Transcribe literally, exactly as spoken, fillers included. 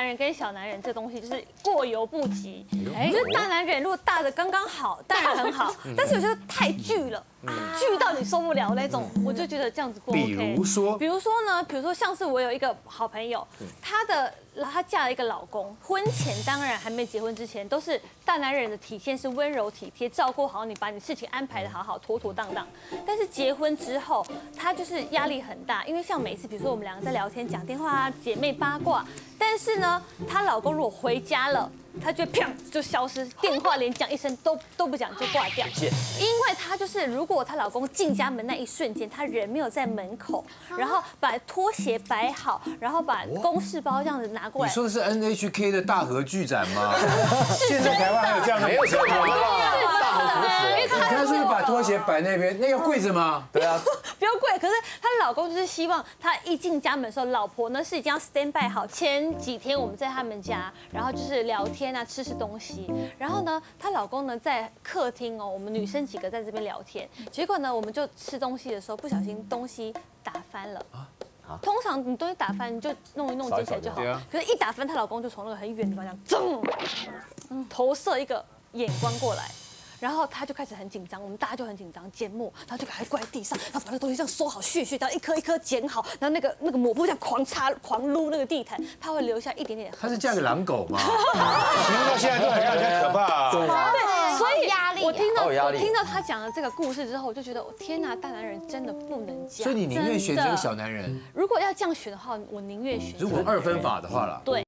男人跟小男人这东西就是过犹不及。我觉得大男人如果大的刚刚好，当然很好，但是有些太巨了。 巨到你受不了那种，我就觉得这样子不 OK。 比如说， 比如说呢，比如说像是我有一个好朋友，她的她嫁了一个老公，婚前当然还没结婚之前，都是大男人的体现是温柔体贴，照顾好你，把你事情安排的好好，妥妥当当。但是结婚之后，她就是压力很大，因为像每次比如说我们两个在聊天、讲电话啊，姐妹八卦，但是呢，她老公如果回家了。 他就啪就消失，电话连讲一声都都不讲就挂掉。因为她就是，如果她老公进家门那一瞬间，她人没有在门口，然后把拖鞋摆好，然后把公事包这样子拿过来。 你说的是 N H K 的大河剧展吗？ 现在台湾还有这样的？没有这样的，大河苦死。 你看是不是把拖鞋摆那边？那要跪着吗？ 对啊， 不要跪。可是她老公就是希望她一进家门的时候，老婆呢是已经要 stand by 好。前几天我们在他们家，然后就是聊天。 啊，吃吃东西，然后呢，她老公呢在客厅哦，我们女生几个在这边聊天，结果呢，我们就吃东西的时候不小心东西打翻了。通常你东西打翻，你就弄一弄捡起来就好。可是，一打翻，她老公就从那个很远的地方这样，噌，投射一个眼光过来。 然后他就开始很紧张，我们大家就很紧张，捡抹，然后就赶快跪在地上，然后把那个东西这样收好，屑屑，然后一颗一颗捡好，然后那个那个抹布这样狂擦、狂撸那个地毯，他会留下一点点。 她是嫁给狼狗吗？ 形容到现在都很让人可怕。 对，所以压力， 我听到我听到他讲了这个故事之后，我就觉得天哪，大男人真的不能嫁。 所以你宁愿选这个小男人？ 如果要这样选的话，我宁愿选。 如果二分法的话了， 对。